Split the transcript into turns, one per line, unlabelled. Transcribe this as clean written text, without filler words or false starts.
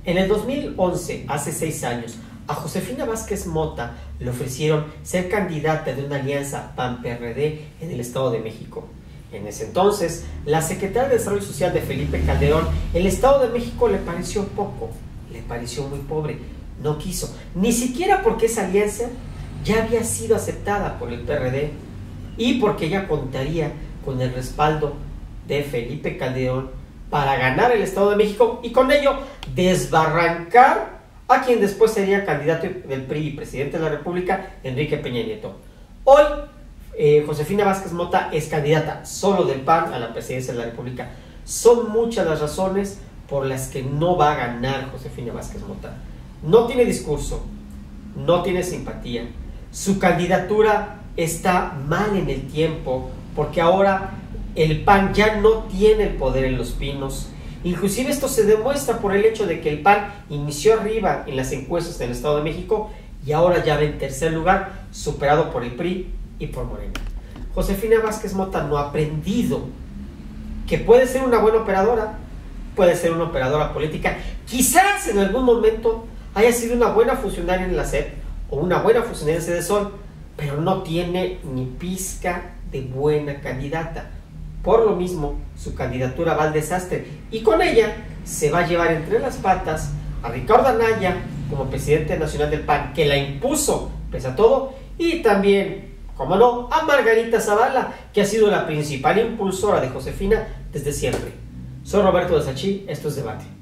En el 2011, hace 6 años, a Josefina Vázquez Mota le ofrecieron ser candidata de una alianza PAN-PRD en el Estado de México. En ese entonces, la secretaria de Desarrollo Social de Felipe Calderón, el Estado de México le pareció poco, le pareció muy pobre, no quiso, ni siquiera porque esa alianza ya había sido aceptada por el PRD y porque ella contaría con el respaldo de Felipe Calderón para ganar el Estado de México y con ello desbarrancar a quien después sería candidato del PRI y presidente de la República, Enrique Peña Nieto. Hoy, Josefina Vázquez Mota es candidata solo del PAN a la presidencia de la República. Son muchas las razones por las que no va a ganar Josefina Vázquez Mota. No tiene discurso, no tiene simpatía, su candidatura está mal en el tiempo, porque ahora el PAN ya no tiene el poder en Los Pinos. Inclusive esto se demuestra por el hecho de que el PAN inició arriba en las encuestas del Estado de México y ahora ya va en tercer lugar, superado por el PRI y por Morena. Josefina Vázquez Mota no ha aprendido que puede ser una buena operadora, puede ser una operadora política, quizás en algún momento haya sido una buena funcionaria en la SEP o una buena funcionaria en Sedesol, pero no tiene ni pizca de buena candidata. Por lo mismo, su candidatura va al desastre y con ella se va a llevar entre las patas a Ricardo Anaya como presidente nacional del PAN, que la impuso pese a todo, y también, como no, a Margarita Zavala, que ha sido la principal impulsora de Josefina desde siempre. Soy Roberto de Sachí, esto es Debate.